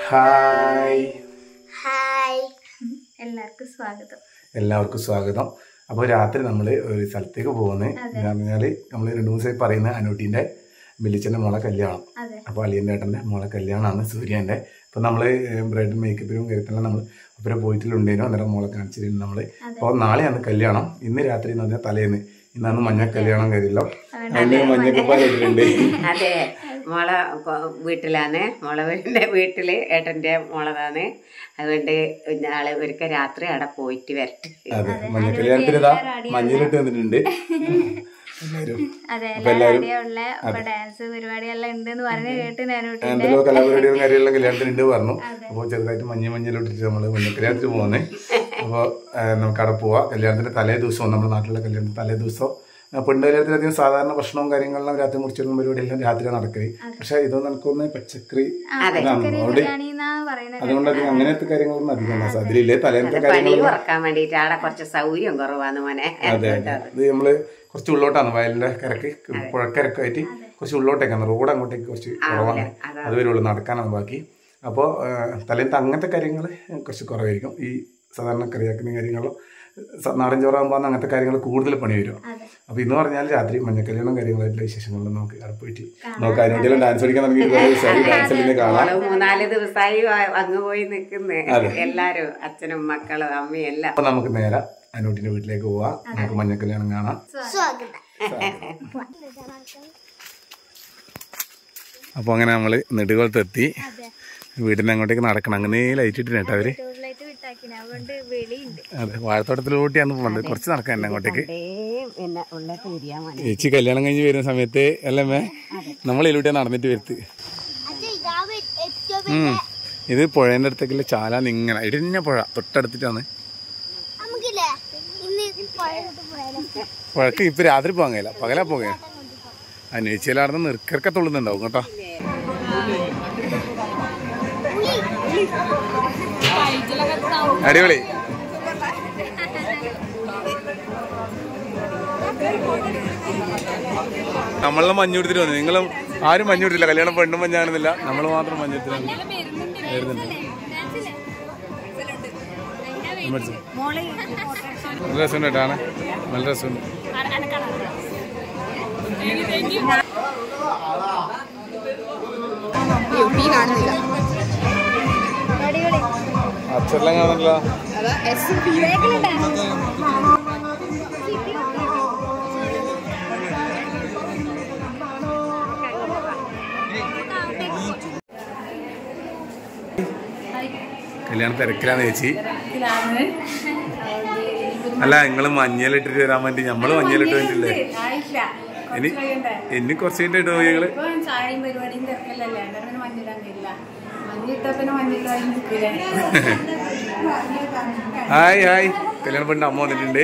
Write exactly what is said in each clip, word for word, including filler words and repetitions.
Hi hi എല്ലാവർക്കും സ്വാഗതം. എല്ലാവർക്കും സ്വാഗതം. അപ്പോൾ രാത്രി നമ്മൾ ഒരു സ്ഥലത്തേക്ക് പോകുന്നത് എന്ന് പറഞ്ഞാൽ നമ്മൾ രണ്ട് മൂന്ന് ദിവസമായി പറയുന്ന അനൂട്ടിൻ്റെ വലിച്ചൻ്റെ മോളെ കല്യാണം. അപ്പോൾ അലിയൻ്റെ ഏട്ടൻ്റെ മോളെ കല്യാണമാണ് സൂര്യൻ്റെ. അപ്പോൾ നമ്മൾ ബ്രൈഡൽ മേക്കപ്പിലും കാര്യത്തിലും നമ്മൾ ഒപ്പര പോയിട്ടിലുണ്ടേനോ അന്നേരം മോളെ കാണിച്ചിരുന്നു നമ്മൾ. അപ്പോൾ നാളെയാണ് കല്യാണം. ഇന്ന് രാത്രി എന്ന് പറഞ്ഞാൽ തലേന്ന് ഇന്നാണ് മഞ്ഞ കല്യാണം കാര്യമല്ലോ. അതിന് മഞ്ഞക്കപ്പാലിട്ടുണ്ട്. അതെ, മോളെ വീട്ടിലാണ്, മോളെ വീടിൻ്റെ വീട്ടിൽ ഏട്ടൻ്റെ മോളതാണ്. അതുകൊണ്ട് നാളെ ഒരിക്കൽ രാത്രി അവിടെ പോയിട്ട് വരട്ടെ. അതെ, മഞ്ഞ കല്യാണത്തിന് ഇതാ മഞ്ഞളിട്ട് വന്നിട്ടുണ്ട്. അതെ, ഡാൻസ് പരിപാടിയെല്ലാം ഉണ്ടെന്ന് പറഞ്ഞു കേട്ട് എന്തെല്ലോ കലാപരിപാടികളും കാര്യമെല്ലാം കല്യാണത്തിനുണ്ട് പറഞ്ഞു. അപ്പോൾ ചെറുതായിട്ട് മഞ്ഞ മഞ്ഞളിട്ടിട്ട് നമ്മള് മഞ്ഞ കല്യാണത്തിന് പോകുന്നത്. അപ്പോൾ നമുക്ക് അവിടെ പോവാം. കല്യാണത്തിന്റെ തലേ ദിവസവും നമ്മുടെ നാട്ടിലെ കല്യാണത്തിന്റെ തലേ ദിവസം പെണ്ണ് കല്യാണത്തിലധികം സാധാരണ ഭക്ഷണവും കാര്യങ്ങളെല്ലാം രാത്രി മുറിച്ചിടുന്ന പരിപാടിയെല്ലാം രാത്രി നടക്കല്. പക്ഷെ ഇതൊന്നും എനിക്കൊന്ന് പച്ചക്കറി അതുകൊണ്ട് അധികം അങ്ങനത്തെ കാര്യങ്ങളൊന്നും അധികം അതിലില്ലേ തലേന്നത്തെ കാര്യങ്ങൾ ഉറക്കാൻ വേണ്ടിട്ട് അവിടെ കുറച്ച് സൗകര്യം കുറവാണ് മോനെ. അതെ, ഇത് നമ്മള് കുറച്ച് ഉള്ളോട്ടാണ്, വയലിന്റെ കരക്ക് പുഴക്കരക്കായിട്ട് കുറച്ച് ഉള്ളോട്ടേക്കാണ്. റോഡ് അങ്ങോട്ടേക്ക് കുറച്ച് കുറവാണ്, അതുവരെ ഉള്ളു നടക്കാനാണ് ബാക്കി. അപ്പോൾ തലേന്നത്തെ അങ്ങനത്തെ കാര്യങ്ങൾ കുറച്ച് കുറവായിരിക്കും. ഈ സാധാരണ കറിയാക്കുന്ന കാര്യങ്ങളും നാടൻ ചോറാകുമ്പോൾ അങ്ങനത്തെ കാര്യങ്ങൾ കൂടുതൽ പണി വരും. അപ്പൊ ഇന്ന് പറഞ്ഞാൽ രാത്രി മഞ്ഞക്കല്യാണം കാര്യങ്ങളായിട്ടുള്ള വിശേഷങ്ങളിൽ നമുക്ക് അവിടെ പോയിട്ട് നോക്കാം. അതിനോടെല്ലാം ഡാൻസ് പഠിക്കാൻ തുടങ്ങി കാണാം. മൂന്നാല് ദിവസമായി അങ്ങ് പോയി നിൽക്കുന്നേ എല്ലാരും, അച്ഛനും മക്കളും അമ്മയും എല്ലാം. അപ്പൊ നമുക്ക് നേരെ അനൂട്ടിന്റെ വീട്ടിലേക്ക് പോവാം. നമുക്ക് മഞ്ഞക്കല്യാണം കാണാം. അപ്പൊ അങ്ങനെ നമ്മള് നെടുകുളത്തെത്തി. വീടിന്റെ അങ്ങോട്ടേക്ക് നടക്കണം. അങ്ങനെ ലൈറ്റ് ഇട്ടിട്ട് കേട്ടോ അവര്. അതെ, വാഴത്തോട്ടത്തിലൂട്ടിയാണ് പോകുന്നത്. കുറച്ച് നടക്കാൻ തന്നെ അങ്ങോട്ടേക്ക്. ചേച്ചി കല്യാണം കഴിഞ്ഞ് വരുന്ന സമയത്ത് അല്ലേ നമ്മൾ ഇതിലൂട്ടിയാ നടന്നിട്ട് വരുത്ത്. ഉം ഇത് പുഴേന്റെ അടുത്തേക്കുള്ള ചാല ഇങ്ങനെ ഇടിഞ്ഞ പുഴ തൊട്ടടുത്തിട്ടാണ്. പുഴക്ക് ഇപ്പൊ രാത്രി പോകാൻ കഴിയില്ല, പകലാ പോകേ. അന്വേഷിച്ചാൽ നിൽക്കൊക്കെ തുള്ളുന്നുണ്ടാവും കേട്ടോ. അടിപൊളി. നമ്മളെ മഞ്ഞ് കൊടുത്തിട്ട് വന്നു. നിങ്ങളും ആരും മഞ്ഞ് കൊടുത്തില്ല. കല്യാണം പെണ്ണും മഞ്ഞാണെന്നില്ല, നമ്മൾ മാത്രം മഞ്ഞെടുത്തിട്ട് വരുന്നുണ്ട്. നല്ല രസമുണ്ട് കേട്ടാണ്, നല്ല രസമുണ്ട്. അച്ഛനെല്ലാം കാണുന്നില്ല. കല്യാണം തിരക്കിലാന്ന് ചേച്ചി. അല്ല, നിങ്ങള് മഞ്ഞളിട്ടിട്ട് വരാൻ വേണ്ടി നമ്മള് മഞ്ഞളിട്ട് വേണ്ടില്ലേ? ഇനി ഇനി കുറച്ച് കഴിഞ്ഞിട്ട് പോയി ഞങ്ങള്. ഹായ് ഹായ്, കല്യാണം പെണ്ണിന്റെ അമ്മ വന്നിട്ടുണ്ട്.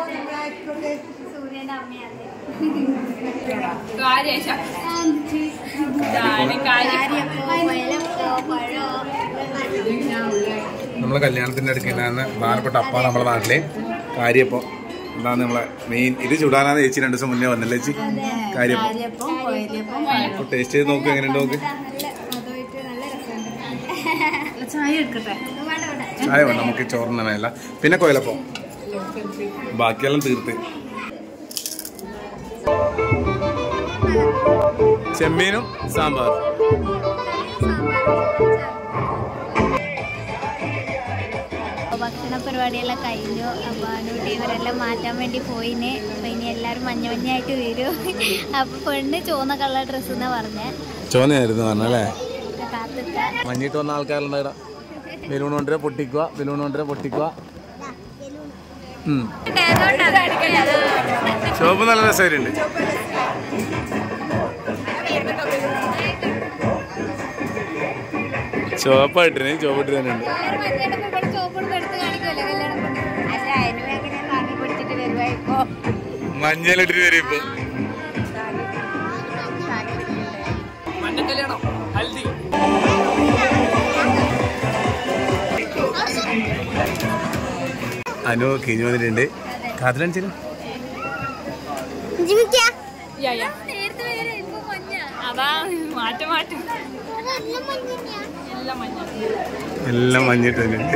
നമ്മളെ കല്യാണത്തിന്റെ അടുക്കുന്ന പ്രധാനപ്പെട്ട അപ്പ നമ്മളെ നാട്ടിലെ കാര്യപ്പം എന്താണ് നമ്മളെ മെയിൻ. ഇത് ചുടാനാണ് ചേച്ചി രണ്ടു ദിവസം മുന്നേ വന്നല്ലേ ചേച്ചി? കാര്യപ്പം ടേസ്റ്റ് ചെയ്ത് നോക്ക്, എങ്ങനെയുണ്ട് നോക്ക്. ചായ വേണ്ട, നമുക്ക് ചോറിന് മേല. പിന്നെ കൊയലപ്പം, ബാക്കിയെല്ലാം തീർത്ത്. ചെമ്മീനും സാമ്പാർ. ഭക്ഷണ പരിപാടിയെല്ലാം കഴിഞ്ഞു. അപ്പൊ അനൂട്ടി ഇവരെല്ലാം മാറ്റാൻ വേണ്ടി പോയിന്. അപ്പൊ ഇനി എല്ലാരും മഞ്ഞ മഞ്ഞായിട്ട് വരും. അപ്പൊ പെണ്ണ് ചുവന്ന കളർ ഡ്രസ് എന്നാ പറഞ്ഞേ. ചോന്നയായിരുന്നു പറഞ്ഞല്ലേ? മഞ്ഞിട്ട് വന്ന ആൾക്കാരുണ്ടായിടാ. ബലൂൺ കൊണ്ടുവരെ പൊട്ടിക്കുക, ബലൂൺ കൊണ്ടുവരെ പൊട്ടിക്കുക. ചോപ്പ് നല്ല രസമായിട്ടുണ്ട്. ചോപ്പായിട്ടിന് ചോപ്പിട്ട് തന്നെ ഉണ്ട്. മഞ്ഞളിട്ടിട്ട് വരും ഇപ്പൊ. ഹൽദി അനു കിഞ്ഞു വന്നിട്ടുണ്ട്. കാത്തിലഞ്ചിനും മാറ്റം മാറ്റം എല്ലാം മഞ്ഞ എല്ലാം മഞ്ഞിട്ട് തന്നെയുണ്ട്.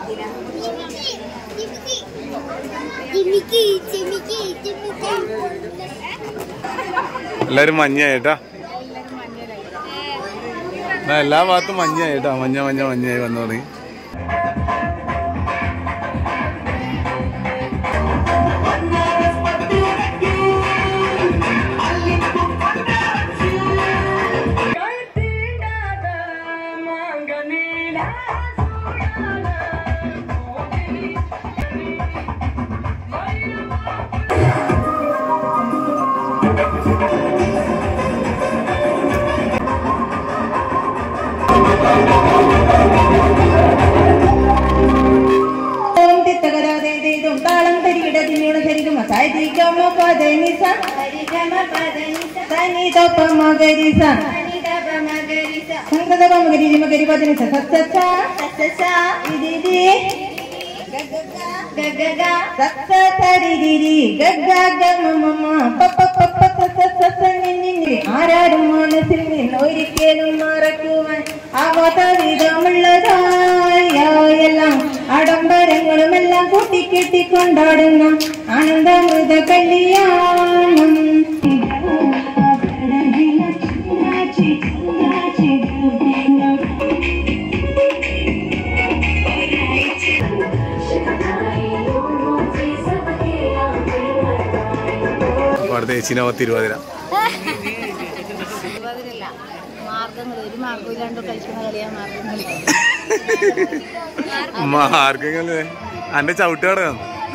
എല്ലാരും മഞ്ഞായിട്ടാ, എല്ലാ ഭാഗത്തും മഞ്ഞായിട്ടാ, മഞ്ഞ മഞ്ഞ മഞ്ഞായി വന്നു തുടങ്ങി. ആരാരും മനസ്സിൽ നിന്ന് ഒരിക്കലും മറക്കുവാൻ ആവാത്ത വിധമുള്ളതായെല്ലാം ആഡംബരങ്ങളുമെല്ലാം കൂട്ടിക്കെട്ടി കൊണ്ടാടുന്ന ആനന്ദമൃത കല്യാണം. തിരുവാതിര മാർഗങ്ങൾ ഒരു മാർഗമില്ലാണ്ട് കളിക്കുന്ന കളിയാണ് മാർഗം. മാർഗങ്ങള് എന്റെ ചവിട്ടുകട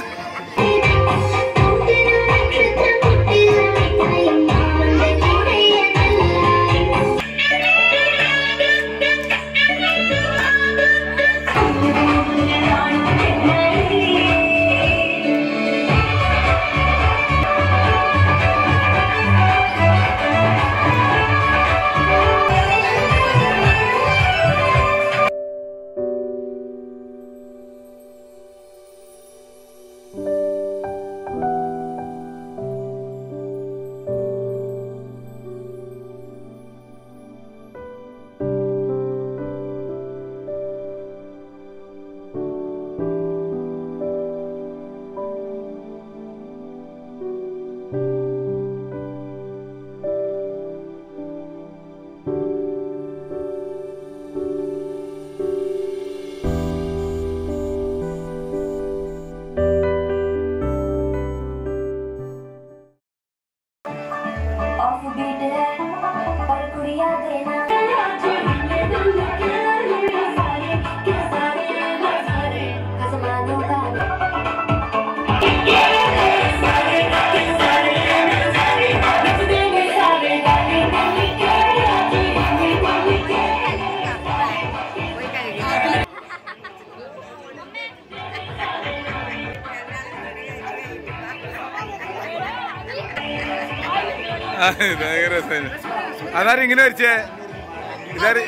അതാരും ഇങ്ങനെ വരച്ചേ, ഇതാര്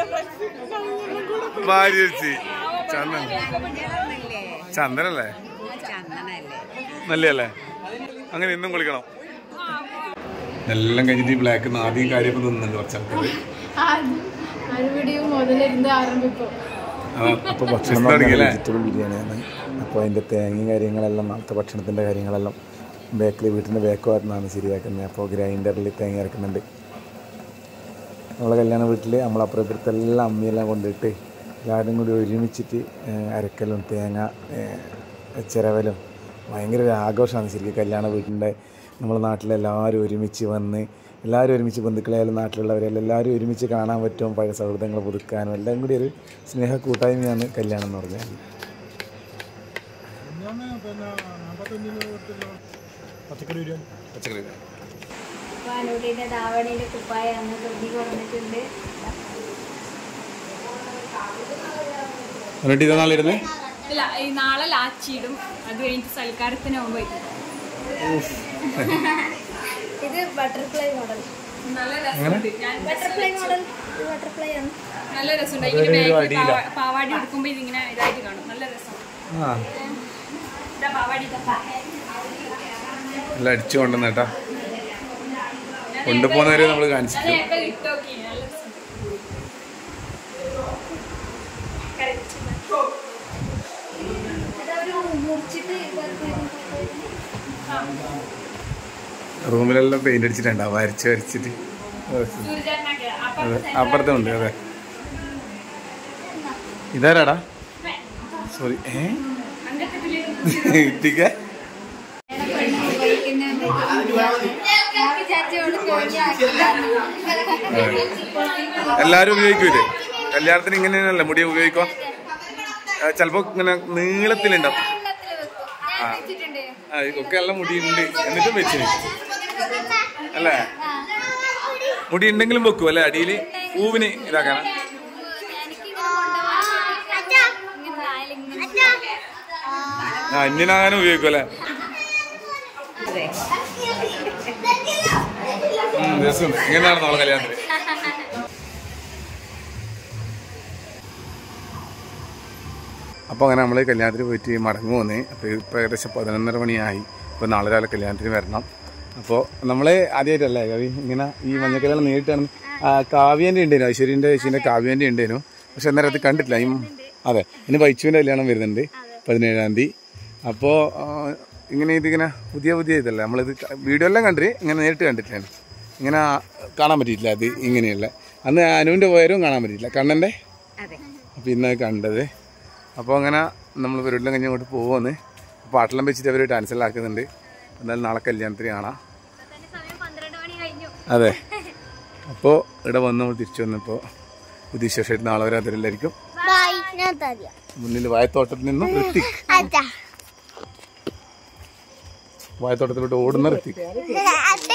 ഭാര്യ വരച്ച് ചന്ദൻ ചന്ദനല്ലേ നല്ലല്ലേ? അങ്ങനെ ഇന്നും കുളിക്കണം. എല്ലാം കഴിഞ്ഞിട്ട് ഈ ബ്ലാക്ക് ആദ്യം കാര്യമൊക്കെ നിന്നുണ്ട് കുറച്ചാൾക്കാർ. അപ്പോൾ ഭക്ഷണം വെജിറ്റബിൾ ബിരിയാണിയാണ്. അപ്പോൾ അതിൻ്റെ തേങ്ങയും കാര്യങ്ങളെല്ലാം നാളത്തെ ഭക്ഷണത്തിൻ്റെ കാര്യങ്ങളെല്ലാം ബേക്കറി വീട്ടിൻ്റെ ബേക്ക് ഭാഗത്തുനിന്നാണ് ശരിയാക്കുന്നത്. അപ്പോൾ ഗ്രൈൻഡറിൽ തേങ്ങ ഇറക്കുന്നുണ്ട്. നമ്മളെ കല്യാണ വീട്ടിൽ നമ്മളപ്പുറത്തെല്ലാം അമ്മിയെല്ലാം കൊണ്ടിട്ട് എല്ലാവരും കൂടി ഒരുമിച്ചിട്ട് അരക്കലും തേങ്ങ ചിരവലും ഭയങ്കര ഒരു ആഘോഷമാണ് ശരിക്കും കല്യാണ വീട്ടിൻ്റെ. നമ്മളെ നാട്ടിലെല്ലാവരും ഒരുമിച്ച് വന്ന് എല്ലാവരും ഒരുമിച്ച് ബന്ധുക്കളായാലും നാട്ടിലുള്ളവരെല്ലാം എല്ലാവരും ഒരുമിച്ച് കാണാൻ പറ്റും. പഴയ സൗഹൃദങ്ങൾ പുതുക്കാനും എല്ലാം കൂടി ഒരു സ്നേഹ കൂട്ടായ്മയാണ് കല്യാണം എന്ന് പറഞ്ഞാൽ. പച്ചക്കറി പച്ചക്കറി അനുട്ടിന്റെ ദാവണിയിലെ കുപ്പായാണ് തൊണ്ടി കുറഞ്ഞിട്ടുണ്ട്. ഇല്ല, ഈ നാളെ ലാച്ചിടും. അത് കഴിഞ്ഞിട്ട് സൽക്കാരത്തിന് പോകുമ്പോ ഇത് ബട്ടർഫ്ലൈ മോഡൽ. നല്ല രസമുണ്ട്. ബട്ടർഫ്ലൈ മോഡൽ ബട്ടർഫ്ലൈ ആണ്. നല്ല രസമുണ്ട്. ഇങ്ങനെ പാവാടി എടുക്കുമ്പോ ഇതിങ്ങനെ ഇതായിട്ട് കാണും. നല്ല രസം. പാവാടി എല്ലാം അടിച്ചു കൊണ്ടുവന്നേട്ടാ, കൊണ്ടുപോകുന്നവരെ നമ്മൾ കാണിച്ചിട്ട് റൂമിലെല്ലാം പെയിന്റ് അടിച്ചിട്ടുണ്ടാവും വരച്ച് വരച്ചിട്ട്. അതെ അപ്പുറത്തും ഉണ്ട്. അതെ ഇതാരാടാ? സോറി ഏ ഇത്തിക്ക എല്ലാരും ഉപയോഗിക്കൂലേ കല്യാണത്തിന്? ഇങ്ങനെയല്ല മുടി ഉപയോഗിക്കുക. ചിലപ്പോ ഇങ്ങനെ നീളത്തിലുണ്ടാവും. ആ ഒക്കെ എല്ലാം മുടിയുണ്ട് എന്നിട്ടും വെച്ചിന് അല്ലേ? മുടി ഉണ്ടെങ്കിലും വെക്കും അല്ലെ അടിയില് പൂവിന് ഇതാക്കണം. ആ ഇന്നിനാകാനും ഉപയോഗിക്കും അല്ലേ? രസം. ഇങ്ങനെയാണ് നമ്മളെ കല്യാണത്തിന്. അപ്പോൾ അങ്ങനെ നമ്മൾ കല്യാണത്തിന് പോയിട്ട് മടങ്ങു വന്നേ. അപ്പോൾ ഇപ്പോൾ ഏകദേശം പതിനൊന്നര മണിയായി. ഇപ്പോൾ നാളെ രാവിലെ കല്യാണത്തിന് വരണം. അപ്പോൾ നമ്മൾ ആദ്യമായിട്ടല്ലേ കവി ഇങ്ങനെ ഈ മഞ്ഞക്കല്യാണം നേരിട്ടാണ്. കാവ്യേൻ്റെ ഉണ്ടേനു, ഐശ്വര്യൻ്റെ ചേച്ചീൻ്റെ കാവ്യേൻ്റെ ഉണ്ടേനു. പക്ഷെ അന്നേരം അത് കണ്ടിട്ടില്ല. ഈ അതെ ഇനി ബൈച്ചുവിൻ്റെ കല്യാണം വരുന്നുണ്ട് പതിനേഴാം തീയതി. അപ്പോൾ ഇങ്ങനെ ഇതിങ്ങനെ പുതിയ പുതിയ ഇതല്ലേ നമ്മളിത് വീഡിയോ എല്ലാം കണ്ടിട്ട് ഇങ്ങനെ നേരിട്ട് കണ്ടിട്ടാണ്. ഇങ്ങനെ കാണാൻ പറ്റിയിട്ടില്ല അത് ഇങ്ങനെയല്ല. അന്ന് അനുവിൻ്റെ പോയാലും കാണാൻ പറ്റിയില്ല കണ്ണൻ്റെ. പിന്നെ കണ്ടത്. അപ്പോൾ അങ്ങനെ നമ്മൾ പരിപാടിയെല്ലാം കഴിഞ്ഞ് അങ്ങോട്ട് പോകുമെന്ന്. പാട്ടെല്ലാം വെച്ചിട്ട് അവർ ഡാൻസെല്ലാം ആക്കുന്നുണ്ട്. എന്നാലും നാളെ കല്യാണത്തിന് കാണാം. അതെ അപ്പോൾ ഇവിടെ വന്ന് നമ്മൾ തിരിച്ചു വന്നപ്പോൾ പുതിയ വിശേഷമായിട്ട് നാളെ വരെ അതിലെല്ലായിരിക്കും. മുന്നിൽ വായത്തോട്ടത്തിൽ നിന്നും ഋത്വിക്, വായത്തോട്ടത്തിലോട്ട് ഓടുന്ന ഋത്വിക്.